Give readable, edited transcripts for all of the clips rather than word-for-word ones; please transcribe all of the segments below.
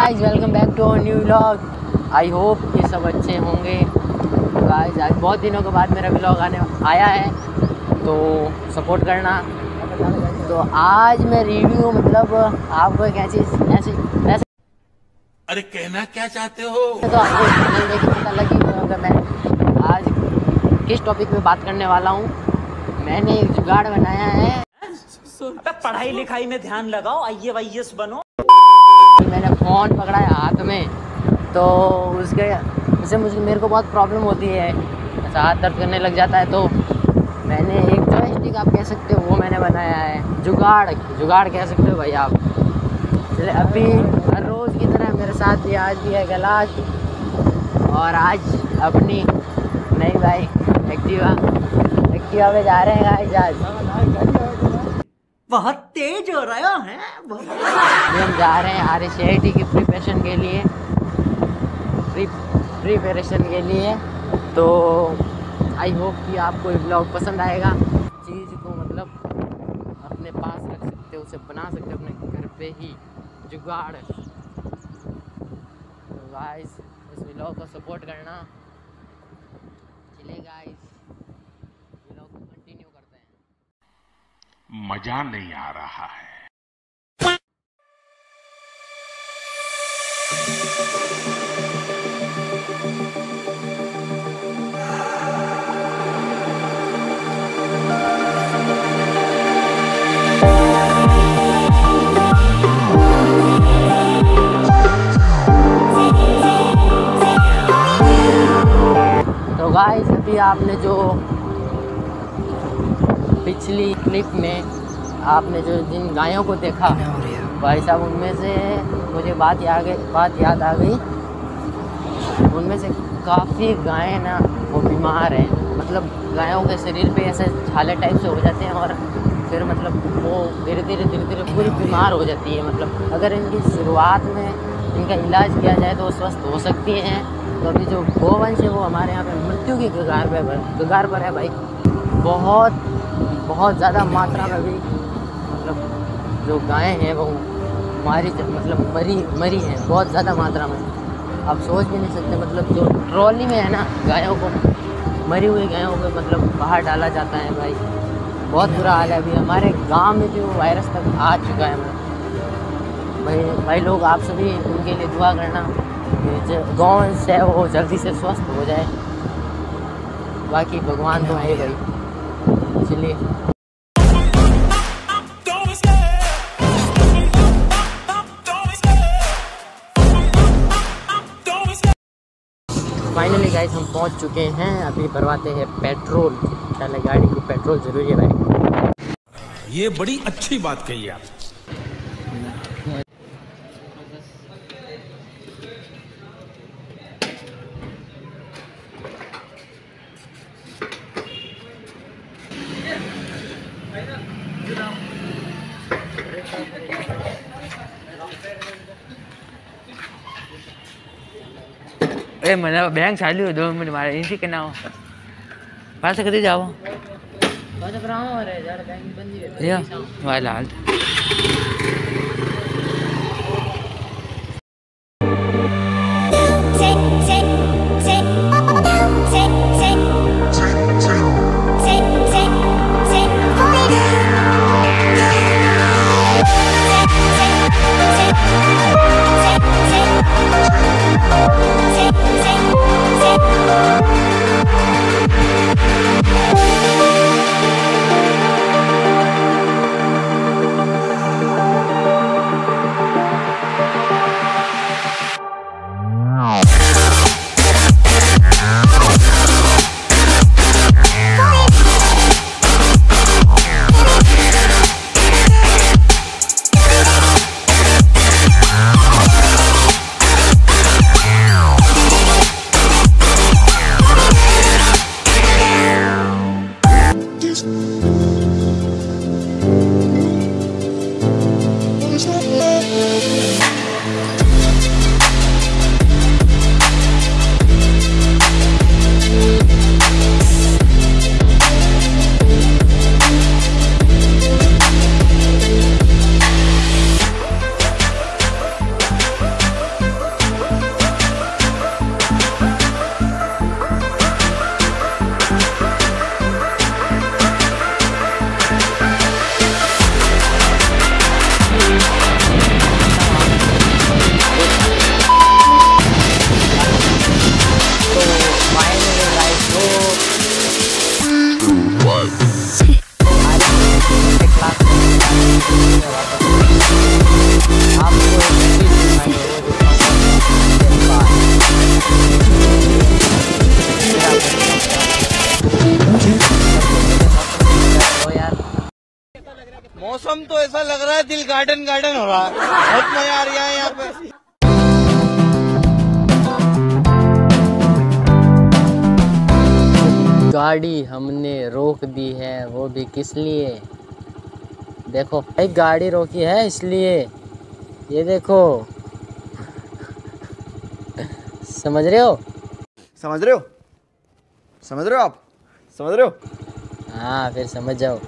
Guys welcome back to our new vlog. I hope ये सब अच्छे होंगे। गाइस आज बहुत दिनों के बाद मेरा व्लॉग आया है तो सपोर्ट करना। तो आज मैं रिव्यू मतलब आपको एक ऐसी अरे कहना क्या चाहते हो? तो आपको चैनल देख के पता लगी होगा मैं आज किस टॉपिक पे बात करने वाला हूँ। मैंने एक जुगाड़ बनाया है। पढ़ाई लिखाई में ध्यान लगाओ, IAS बनो। मैंने फ़ोन पकड़ा है हाथ में तो उससे मेरे को बहुत प्रॉब्लम होती है, ऐसा हाथ दर्द करने लग जाता है। तो मैंने एक जॉयस्टिक आप कह सकते हो वो मैंने बनाया है, जुगाड़ कह सकते हो भाई आप। चले अभी हर रोज़ की तरह मेरे साथ भी आज भी है कैलाश, और आज अपनी नई बाइक एक्टिवा पे जा रहे हैं गाइस। आज बहुत तेज हो रहा है। हम जा रहे हैं RCIT की प्रिपरेशन के लिए। तो आई होप कि आपको ये ब्लॉग पसंद आएगा। चीज़ को मतलब अपने पास रख सकते हो, उसे बना सकते हो अपने घर पे ही जुगाड़। तो गाइस इस ब्लॉग को सपोर्ट करना। चलिए गाइस ब्लॉग को कंटिन्यू करते हैं। मजा नहीं आ रहा है। तो गाइस अभी आपने जो पिछली क्लिप में आपने जो जिन गायों को देखा भाई साहब, उनमें से मुझे बात याद आ गई। उनमें से काफ़ी गायें ना वो बीमार हैं, मतलब गायों के शरीर पे ऐसे छाले टाइप से हो जाते हैं और फिर मतलब वो धीरे धीरे पूरी बीमार हो जाती है। मतलब अगर इनकी शुरुआत में इनका इलाज किया जाए तो वो स्वस्थ हो सकती हैं। तो अभी जो गोवंश है वो हमारे यहाँ पे मृत्यु की कगार पर है भाई। बहुत ज़्यादा मात्रा में भी मतलब जो गायें हैं वो मरी हैं बहुत ज़्यादा मात्रा में। आप सोच भी नहीं सकते, मतलब जो ट्रॉली में है ना गायों को, मरी हुई गायों को मतलब बाहर डाला जाता है भाई। बहुत बुरा हाल है। अभी हमारे गांव में भी वो वायरस तक आ चुका है भाई लोग आप सभी उनके लिए दुआ करना कि गोवंश है वो जल्दी से स्वस्थ हो जाए। बाकी भगवान तो है भाई। चलिए फाइनली गाइस हम पहुंच चुके हैं। अभी भरवाते हैं पेट्रोल। पहले गाड़ी को पेट्रोल जरूरी है भाई। ये बड़ी अच्छी बात कही आप। મને બેંક ચાલ્યું 2 મિનિટ મારે એથી કે ના પાછા કદી જાવ પાછા કરાવો રે જ્યારે બેંક બંધી હે વાલા હાલ तो ऐसा लग रहा है दिल गार्डन गार्डन हो रहा है। बहुत मजा आ रहा है यहाँ पे। गाड़ी हमने रोक दी है, वो भी किस लिए? देखो भाई, गाड़ी रोकी है इसलिए, ये देखो। समझ रहे हो? समझ रहे हो? समझ रहे हो आप? समझ रहे हो? हाँ, फिर समझ जाओ।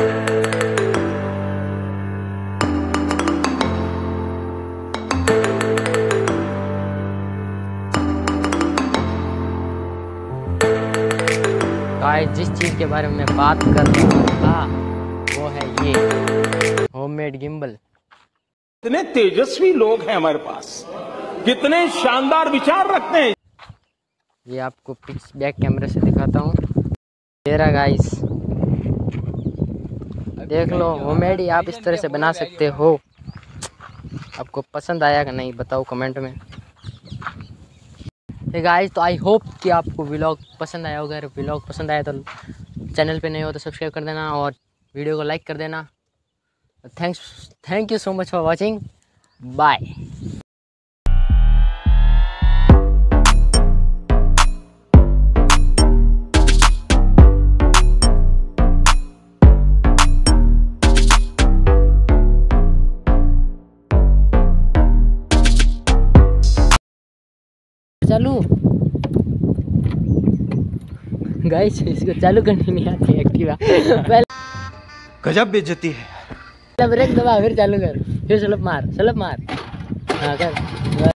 गाइस, जिस चीज के बारे में मैं बात कर रहा था वो है ये होममेड गिम्बल। कितने तेजस्वी लोग हैं हमारे पास, कितने शानदार विचार रखते हैं। ये आपको पिक्स बैक कैमरे से दिखाता हूँ। ये रहा गाइस, देख लो, होममेड ही आप इस तरह से बना सकते हो। आपको पसंद आया कि नहीं बताओ कमेंट में। गाइस, तो आई होप कि आपको व्लॉग पसंद आया होगा। अगर व्लॉग पसंद आया तो चैनल पे नहीं हो तो सब्सक्राइब कर देना और वीडियो को लाइक कर देना। Thank you so much for watching. Bye. चालू गाइस, इसको चालू करनी नहीं आती एक्टिवा। पहले गजब बेइज्जती है। ब्रेक दबा, फिर चालू कर, फिर स्लप मार। हाँ कर।